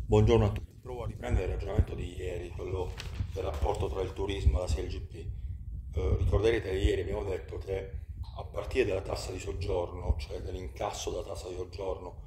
Buongiorno a tutti. Provo a riprendere il ragionamento di ieri, quello del rapporto tra il turismo e la SLGP. Ricorderete che ieri abbiamo detto che a partire dalla tassa di soggiorno, cioè dell'incasso della tassa di soggiorno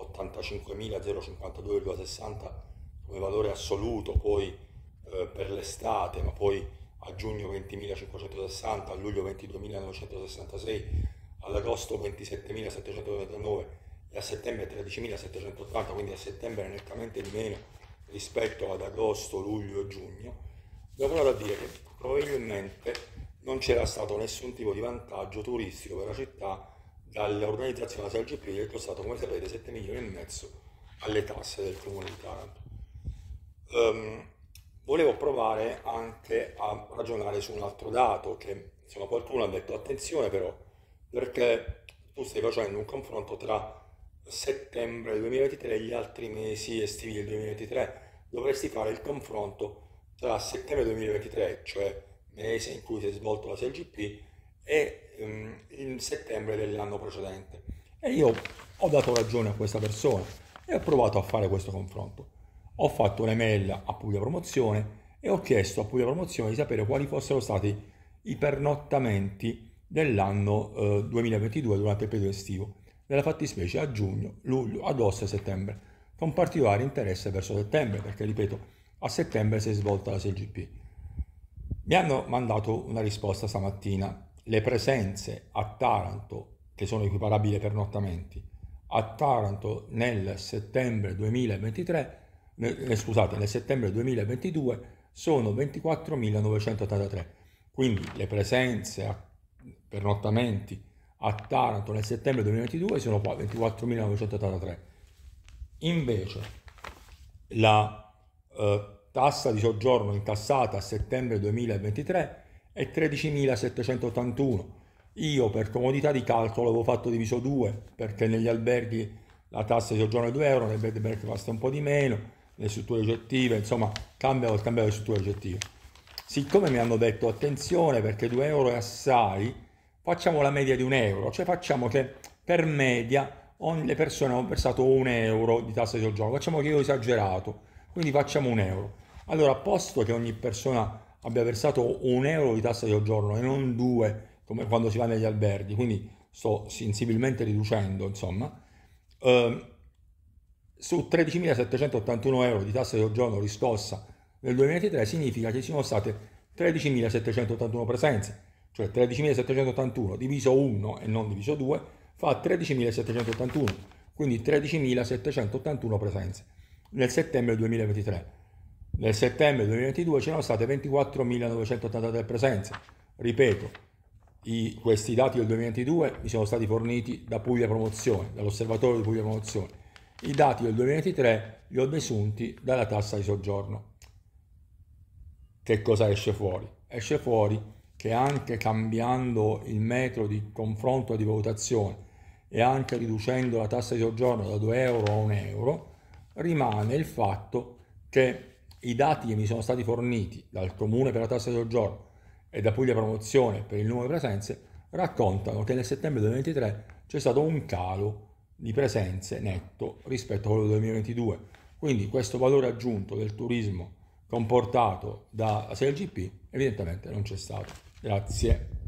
85.052,60 come valore assoluto, poi per l'estate, ma poi a giugno 20.560, a luglio 22.966, ad agosto 27.739 e a settembre 13.780, quindi a settembre nettamente di meno rispetto ad agosto, luglio e giugno. Devo provato a dire che probabilmente non c'era stato nessun tipo di vantaggio turistico per la città dall'organizzazione della SLGP, che è costato, come sapete, 7 milioni e mezzo alle tasse del comune di Taranto. Volevo provare anche a ragionare su un altro dato che insomma qualcuno ha detto attenzione però, perché tu stai facendo un confronto tra settembre 2023 e gli altri mesi estivi del 2023. Dovresti fare il confronto tra settembre 2023, cioè mese in cui si è svolto la SLGP, e il settembre dell'anno precedente. E io ho dato ragione a questa persona e ho provato a fare questo confronto. Ho fatto un'email a Puglia Promozione e ho chiesto a Puglia Promozione di sapere quali fossero stati i pernottamenti dell'anno 2022 durante il periodo estivo, nella fattispecie a giugno, luglio, agosto e settembre, con particolare interesse verso settembre, perché ripeto, a settembre si è svolta la SLGP. Mi hanno mandato una risposta stamattina. Le presenze a Taranto, che sono equiparabili ai pernottamenti, a Taranto nel settembre 2023, scusate, nel settembre 2022 sono 24.983. Quindi le presenze a pernottamenti a Taranto nel settembre 2022 sono 24.983. Invece la tassa di soggiorno incassata a settembre 2023 è 13.781. Io per comodità di calcolo avevo fatto diviso 2 perché negli alberghi la tassa di soggiorno è 2 euro, nel bed and breakfast un po' di meno, le strutture ricettive, insomma cambia le strutture ricettive. Siccome mi hanno detto attenzione perché 2 euro è assai, facciamo la media di 1 euro, cioè facciamo che per media le persone hanno versato 1 euro di tassa di soggiorno, facciamo che io ho esagerato, quindi facciamo 1 euro. Allora, a posto che ogni persona abbia versato 1 euro di tassa di soggiorno e non due, come quando si va negli alberghi, quindi sto sensibilmente riducendo, insomma, eh, su 13.781 euro di tassa di soggiorno riscossa nel 2023 significa che ci sono state 13.781 presenze, cioè 13.781 diviso 1 e non diviso 2 fa 13.781, quindi 13.781 presenze nel settembre 2023. Nel settembre 2022 c'erano state 24.983 presenze. Ripeto, questi dati del 2022 mi sono stati forniti da Puglia Promozione, dall'osservatorio di Puglia Promozione. I dati del 2023 li ho desunti dalla tassa di soggiorno. Che cosa esce fuori? Esce fuori che anche cambiando il metodo di confronto e di valutazione e anche riducendo la tassa di soggiorno da 2 euro a 1 euro, rimane il fatto che i dati che mi sono stati forniti dal Comune per la tassa di soggiorno e da Puglia Promozione per il numero di presenze raccontano che nel settembre 2023 c'è stato un calo di presenze netto rispetto a quello del 2022. Quindi questo valore aggiunto del turismo comportato da SLGP evidentemente non c'è stato. Grazie.